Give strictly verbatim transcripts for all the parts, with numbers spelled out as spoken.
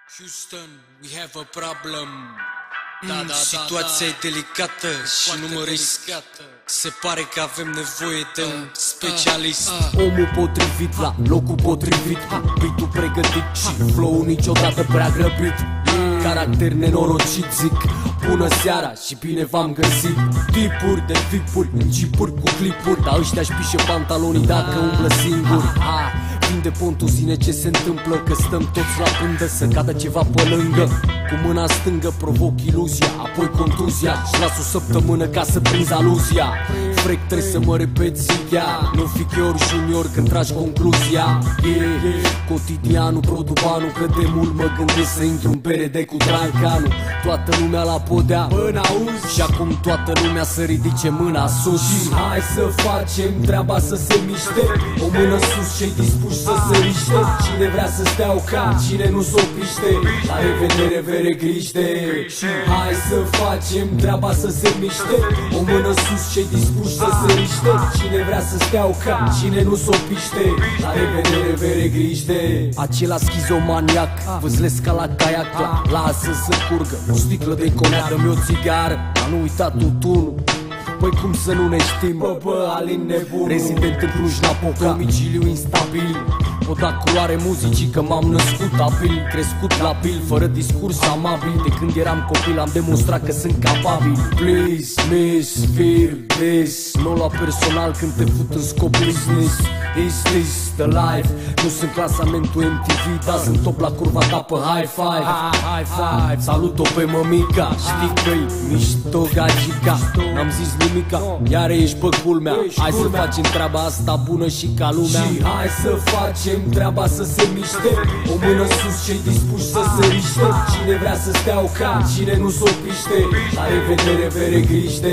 Houston, we have a problem. Da, da, da, situația da, e delicată și nu mă risc. Se pare că avem nevoie de un specialist. Omul potrivit la locul potrivit, beat-ul pregătit și flow-ul niciodată prea grăbit. Caracter nenorocit, zic bună seara și bine v-am găsit. Tipuri de tipuri, în jeepuri cu clipuri, dar ăștia-și pișe pantalonii dacă umblă singuri. Vinde pontul, zine ce se întâmplă, că stăm toți la pândă să cadă ceva pe lângă. Cu mâna stângă provoc iluzia, apoi contuzia și las o săptămână ca să prinzi aluzia. Frec, trebuie să mă repet, zic ea, nu fi chior junior când tragi concluzia. Yeah. Cotidianul, produbanul, că de mult mă gândesc să intru în B R D cu Drancanu. Toată lumea la podea, până auzi, și acum toată lumea să ridice mâna sus. Și hai să facem treaba să se miște, o mână sus cei dispuși să se riște. Cine vrea să stea o ca, cine nu s-o piște, la revedere vere griște. Și hai să facem treaba să se miște, o mână sus cei dispuși să se riște. Cine vrea să stea o ca, cine nu s-o piște, la revedere vere griște. Acela schizomaniac, văzlesc ca la caiac, lasă să curgă o sticlă de coniac, dă-mi o țigară, dar nu uita tutunul. Păi cum să nu ne știm, bă, bă, Alin nebun, rezident în Cluj-Napoca, domiciliu instabil. O da culoare muzicii că m-am născut abil, crescut labil, fără discurs amabil. De când eram copil am demonstrat că sunt capabil. Please, miss, feel this, nu lua personal când te fut în scop business. Is this the life? Nu sunt clasamentul M T V, dar sunt top la curva ta pe high five. High five, salut-o pe mămica, știi că-i mișto gagica. N-am zis nimica, iar ești pe culmea. Hai să facem treaba asta bună și ca lumea. Și hai să facem treaba să se miște, o mână sus cei dispuși să se riște. Cine vrea să stea o ca, cine nu s-o piște, la revedere vere griște.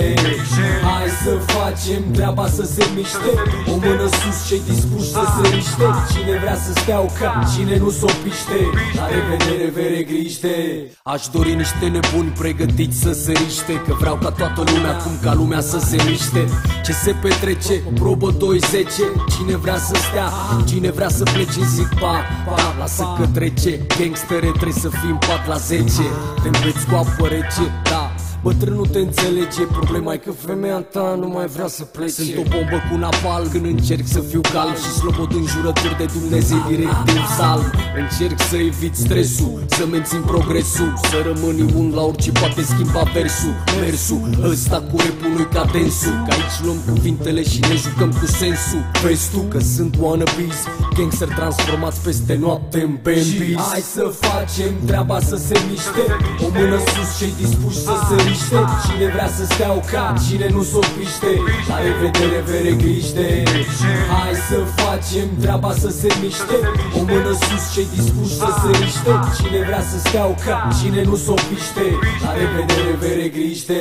Hai să facem treaba să se miște, o mână sus cei dispuși să se riște. Cine vrea să stea o ca, cine nu s-o piște, la revedere vere griște. Aș dori niște nebuni pregătiți să se riște, că vreau ca toată lumea, cum ca lumea să se miște. Ce se petrece, probă doi zece. Cine vrea să stea, cine vrea să plece, zic pa, pa, lasă că trece. Gangstere, trebuie să fii în pat la zece. Te înveți cu apă rece, da. Bătrân nu te înțelege, problema e că femeia ta nu mai vrea să plece. Sunt o bombă cu napal când încerc să fiu calm și slobod în jurături de Dumnezei direct din psalm. Încerc să evit stresul, să mențin progresul, să rămân imun la orice poate schimba versul. Mersul ăsta cu repul nu-i ca densul, că aici luăm cuvintele și ne jucăm cu sensul. Vezi tu că sunt wannabes, gangster transformați peste noapte în bambies. Hai să facem treaba să se miște, o mână sus cei dispuși să se riște. Cine vrea să stea o ca, cine nu s-o piște, la revedere vere griște. Hai să facem treaba să se miște, o mână sus cei dispuși să se riște. Cine vrea să stea o ca, cine nu s-o piște, la revedere vere griște.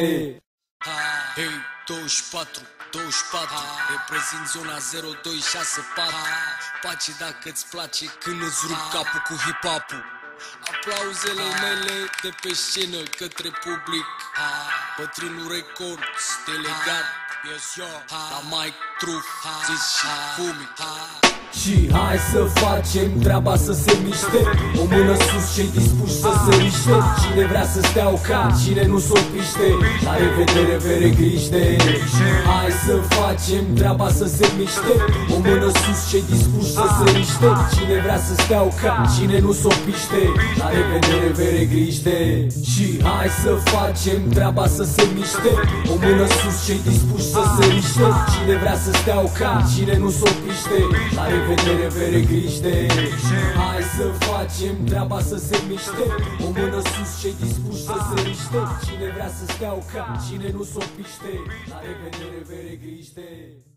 Hey, douăzeci și patru, douăzeci și patru, reprezint zona zero doi șase patru. Pace dacă-ți place când îți rup capul cu hip-hop-ul. Aplauzele mele de pe scenă către public. Bătrânul Records, delegat, yes yo, la Mike Truth, zis și Fumi. Și hai să facem treaba să se miște, o mână sus cei dispuși să se riște. Cine vrea să stea o ca, cine nu s-o piște, la revedere vere griște. Hai să facem treaba să se miște, o mână sus cei dispuși să se riște. Cine vrea să stea o ca, cine nu s-o piște, la revedere vere griște. Și hai să facem treaba să se miște, o mână sus cei dispuși să se riște. Cine vrea să stea o ca, cine nu s-o piște, la revedere vere griște. Hai să facem treaba să se miște, o mână sus cei dispuși să se riște. Cine vrea să stea o ca, cine nu s-o piște, la revedere vere griște.